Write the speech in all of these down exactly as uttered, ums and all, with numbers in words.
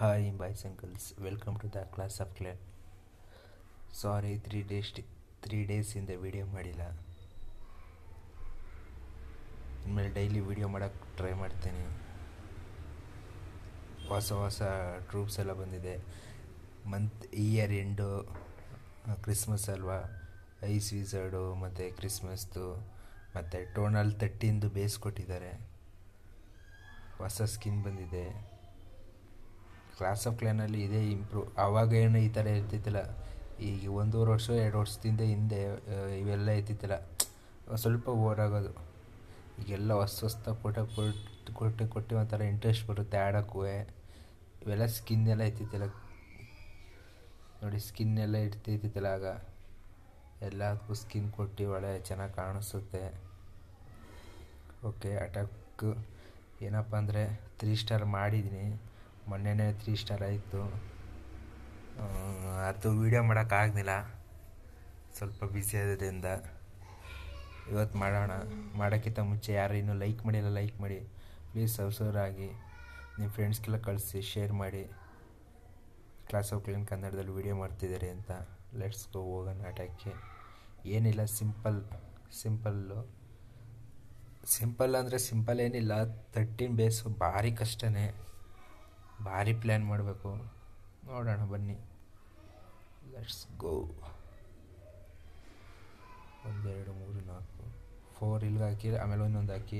Hi boys and girls, welcome to the class of clay. Sorry, three days three ಡೇಸಿಂದ video ಮಾಡಿಲ್ಲ. ಇನ್ಮೇಲೆ daily video ಮಾಡೋಕ್ಕೆ try ಮಾಡ್ತೀನಿ. ಹೊಸ ಹೊಸ ಟ್ರೂಪ್ಸ್ ಎಲ್ಲ ಬಂದಿದೆ. ಮಂತ್ ಇಯರ್ ಎಂಡು ಕ್ರಿಸ್ಮಸ್ ಅಲ್ವಾ, ಐಸ್ ವಿಝರ್ಡು ಮತ್ತು ಕ್ರಿಸ್ಮಸ್ದು ಮತ್ತು ಟೋನಲ್ ತರ್ಟೀನ್ದು ಬೇಸ್ ಕೊಟ್ಟಿದ್ದಾರೆ. ಹೊಸ ಸ್ಕಿನ್ ಬಂದಿದೆ. ಕ್ಲಾಸ್ ಆಫ್ ಕ್ಲಾನಲ್ಲಿ ಇದೇ ಇಂಪ್ರೂವ್. ಆವಾಗ ಏನು ಈ ಥರ ಇರ್ತಿತ್ತಿಲ್ಲ. ಈಗ ಒಂದೂವರೆ ವರ್ಷ ಎರಡು ವರ್ಷದಿಂದ ಹಿಂದೆ ಇವೆಲ್ಲ ಇರ್ತಿತ್ತಿಲ್ಲ, ಸ್ವಲ್ಪ ಓವರಾಗೋದು. ಈಗೆಲ್ಲ ಹೊಸ ಹೊಸ ಫೋಟೋ ಕೊಟ್ಟು ಕೊಟ್ಟು ಕೊಟ್ಟು ಒಂಥರ ಇಂಟ್ರೆಸ್ಟ್ ಬರುತ್ತೆ ಆಡೋಕ್ಕೂ. ಇವೆಲ್ಲ ಸ್ಕಿನ್ ಎಲ್ಲ ಇರ್ತಿತ್ತಿಲ್ಲ ನೋಡಿ, ಸ್ಕಿನ್ ಎಲ್ಲ ಇರ್ತಿತ್ತಿಲ್ಲ ಆಗ. ಎಲ್ಲದಕ್ಕೂ ಸ್ಕಿನ್ ಕೊಟ್ಟು ಒಳ್ಳೆ ಚೆನ್ನಾಗಿ ಕಾಣಿಸುತ್ತೆ. ಓಕೆ, ಅಟ್ಯಾಕ್ ಏನಪ್ಪ ಅಂದರೆ ತ್ರೀ ಸ್ಟಾರ್ ಮಾಡಿದ್ದೀನಿ. ಮೊನ್ನೆನೇ ತ್ರೀ ಸ್ಟಾರ್ ಆಯಿತು. ಅದು ವೀಡಿಯೋ ಮಾಡೋಕ್ಕಾಗಲಿಲ್ಲ, ಸ್ವಲ್ಪ ಬ್ಯುಸಿ ಆಗೋದ್ರಿಂದ. ಇವತ್ತು ಮಾಡೋಣ. ಮಾಡೋಕ್ಕಿಂತ ಮುಂಚೆ ಯಾರು ಇನ್ನೂ ಲೈಕ್ ಮಾಡಿಲ್ಲ, ಲೈಕ್ ಮಾಡಿ ಪ್ಲೀಸ್. ಸಬ್ಸ್ಕ್ರೈಬ್ ಆಗಿ ನಿಮ್ಮ ಫ್ರೆಂಡ್ಸ್ಗೆಲ್ಲ ಕಳಿಸಿ, ಶೇರ್ ಮಾಡಿ. ಕ್ಲಾಸ್ ಆಫ್ ಕ್ಲೀನ್ ಕನ್ನಡದಲ್ಲಿ ವೀಡಿಯೋ ಮಾಡ್ತಿದ್ದಾರೆ ಅಂತ. ಲೆಟ್ಸ್ ಗೋ, ಹೋಗೋಣ ಅಟ್ಯಾಕ್ಗೆ. ಏನಿಲ್ಲ, ಸಿಂಪಲ್ ಸಿಂಪಲ್ಲು ಸಿಂಪಲ್ ಅಂದರೆ ಸಿಂಪಲ್ ಏನಿಲ್ಲ. ತರ್ಟೀನ್ ಬೇಸು ಭಾರಿ ಕಷ್ಟನೇ, ಭಾರಿ ಪ್ಲ್ಯಾನ್ ಮಾಡಬೇಕು. ನೋಡೋಣ ಬನ್ನಿ, ಲೆಟ್ಸ್ ಗೋ. ಒಂದೆರಡು ಮೂರು ನಾಲ್ಕು ಫೋರ್ ಇಲ್ಲಿಗೆ ಹಾಕಿ, ಆಮೇಲೆ ಒಂದೊಂದು ಹಾಕಿ.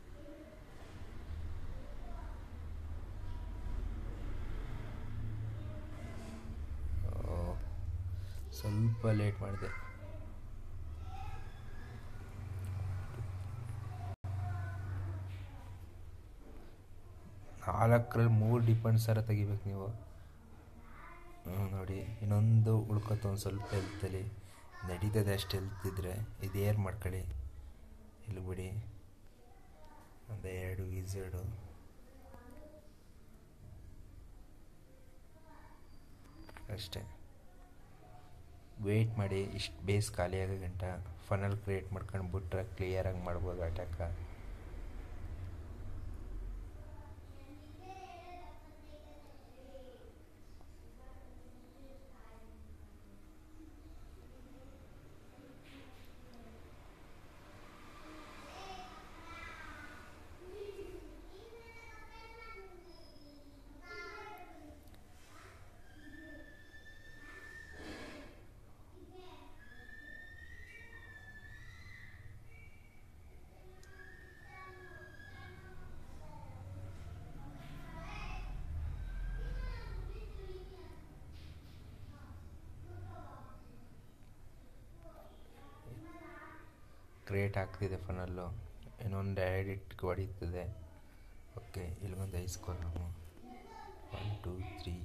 ಸ್ವಲ್ಪ ಲೇಟ್ ಮಾಡಿದೆ. ನಾಲ್ಕರಲ್ಲಿ ಮೂರು ಡಿಪೆಂಡ್ಸರ ತೆಗಿಬೇಕು ನೀವು. ನೋಡಿ, ಇನ್ನೊಂದು ಉಳ್ಕೊತ ಒಂದು ಸ್ವಲ್ಪ ಹೆಲ್ತಲ್ಲಿ ನಡೀತದೆ. ಅಷ್ಟು ಹೆಲ್ತಿದ್ರೆ ಇದು ಏರ್ ಮಾಡ್ಕೊಳ್ಳಿ. ಇಲ್ಲಿ ಬಿಡಿ, ಒಂದು ಎರಡು ವಿಝರ್ಡು ಅಷ್ಟೇ. ವೆಯ್ಟ್ ಮಾಡಿ, ಇಷ್ಟು ಬೇಸ್ ಖಾಲಿ ಆಗೋ ಗಂಟ ಫನಲ್ ಕ್ರಿಯೇಟ್ ಮಾಡ್ಕೊಂಡು ಬಿಟ್ರೆ ಕ್ಲಿಯರಾಗಿ ಮಾಡ್ಬೋದು ಅಟ್ಯಾಕ. ಕ್ರಿಯೇಟ್ ಆಗ್ತಿದೆ ಫನಲ್ಲು, ಇನ್ನೊಂದು ಎಡಿಟ್ ಹೊಡೀತದೆ. ಓಕೆ, ಇಲ್ಲಿಗೊಂದು ಐಸ್ಕೋಲ್ ನಾವು ಒನ್ ಟೂ ತ್ರೀ.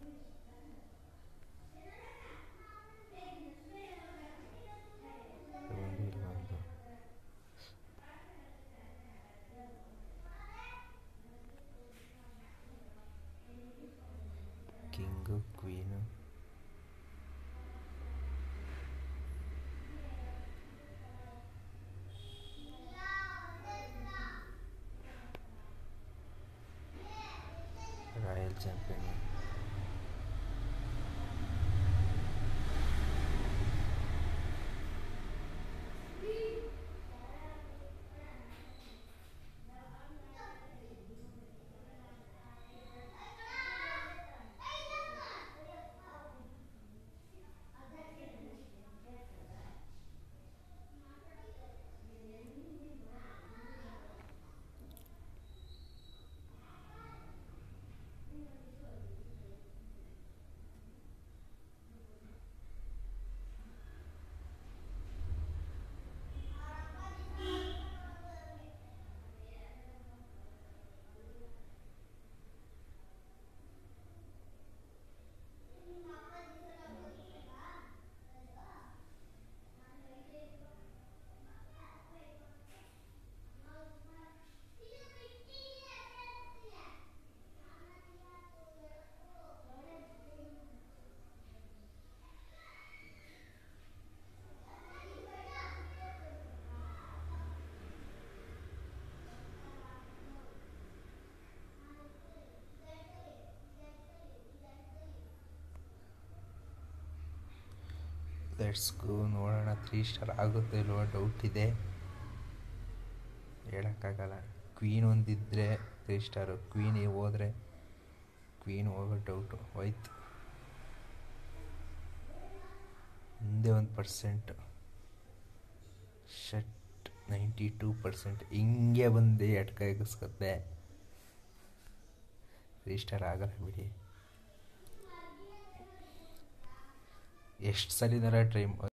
ಇಲ್ಲೊಂದು ಇಲ್ಲೊಂದು king queen. Royal champion. Let's go ನೋಡೋಣ. ತ್ರೀ ಸ್ಟಾರ್ ಆಗುತ್ತೆ ಇಲ್ವೋ ಡೌಟ್ ಇದೆ, ಹೇಳೋಕ್ಕಾಗಲ್ಲ. ಕ್ವೀನ್ ಒಂದಿದ್ದರೆ ತ್ರೀ ಸ್ಟಾರು, ಕ್ವೀನ್ ಹೋದರೆ ಕ್ವೀನ್ ಹೋಗೋ ಡೌಟು ಹೋಯ್ತು. ಹಿಂದೆ ಒಂದು percent shut ninety two percent ಹಿಂಗೆ ಬಂದು ಎಟ್ಕ ಎಗಸ್ಕತ್ತೆ. ತ್ರೀ ಸ್ಟಾರ್ ಆಗಲ್ಲ ಬಿಡಿ, ಎಷ್ಟು ಸಲಿನಾರ ಟ್ರೈ